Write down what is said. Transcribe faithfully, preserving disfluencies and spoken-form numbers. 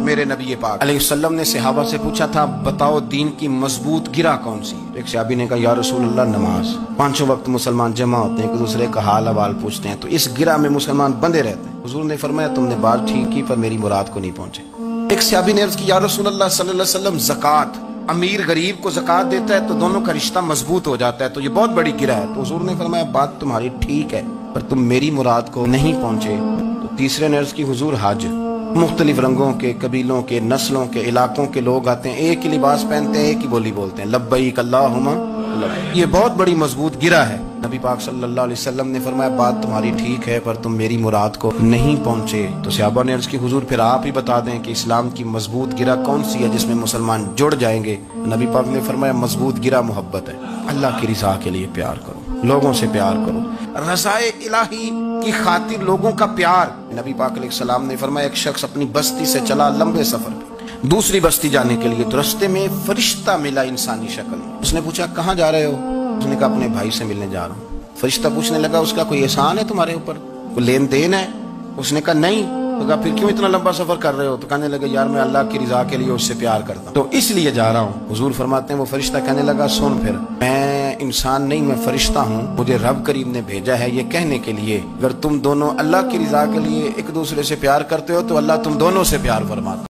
میرے نبی پاک علیہ السلام نے صحابہ سے پوچھا تھا بتاؤ دین کی مضبوط گرہ کون سی؟ ایک صحابی نے کہا یا رسول اللہ نماز. پانچوں وقت مسلمان جمع ہوتے ہیں، ایک دوسرے کا حال احوال پوچھتے ہیں، تو اس گرہ میں مسلمان بندے رہتے ہیں. حضور نے فرمایا تم نے بات ٹھیک کی پر میری مراد کو نہیں پہنچے. ایک صحابی نے عرض کی یا رسول اللہ صلی اللہ علیہ وسلم زکوٰۃ، امیر غریب کو زکوٰۃ دیتا ہے تو دونوں کا رشتہ مضبوط ہو جاتا ہے، تو یہ بہت بڑی گرہ ہے. تو حضور نے فرمایا بات تمہاری ٹھیک ہے پر تم میری مراد کو نہیں پہنچے. تو تیسرے نے عرض کی حضور حج، مختلف رنگوں کے، قبیلوں کے، نسلوں کے، علاقوں کے لوگ آتے ہیں، ایک ہی لباس پہنتے ہیں، ایک ہی بولی بولتے ہیں، لبیک اللہم لبیک. یہ بہت بڑی مضبوط گرہ ہے. نبی پاک صلی اللہ علیہ وسلم نے فرمایا بات تمہاری ٹھیک ہے پر تم میری مراد کو نہیں پہنچے. تو صحابہ نے عرض کی حضور پھر آپ ہی بتا دیں کہ اسلام کی مضبوط گرہ کون سی ہے جس میں مسلمان جڑ جائیں گے. نبی پاک نے فرمایا مضبوط گرہ محبت ہے. اللہ کی رضا کے لیے پیار کرو، لوگوں سے پیار کرو، رضائے الہی کی خاطر لوگوں کا پیار. نبی پاک علیہ السلام نے فرمایا ایک شخص اپنی بستی سے چلا لمبے سفر پہ دوسری بستی جانے کے لیے، تو رستے میں فرشتہ ملا انسانی شکل. اس نے پوچھا کہاں جا رہے ہو؟ اس نے کہا اپنے بھائی سے ملنے جا رہا ہوں. فرشتہ پوچھنے لگا اس کا کوئی احسان ہے تمہارے اوپر، کوئی لین دین ہے؟ اس نے کہا نہیں. تو کہا پھر کیوں اتنا لمبا سفر کر رہے ہو؟ تو کہنے لگا یار میں اللہ کی رضا کے لیے اس سے پیار کرتا ہوں تو اس لیے جا رہا ہوں. حضور فرماتے ہیں وہ فرشتہ کہنے لگا سن پھر میں انسان نہیں، میں فرشتہ ہوں، مجھے رب کریم نے بھیجا ہے یہ کہنے کے لیے اگر تم دونوں اللہ کی رضا کے لیے ایک دوسرے سے پیار کرتے ہو تو اللہ تم دونوں سے پیار فرماتا.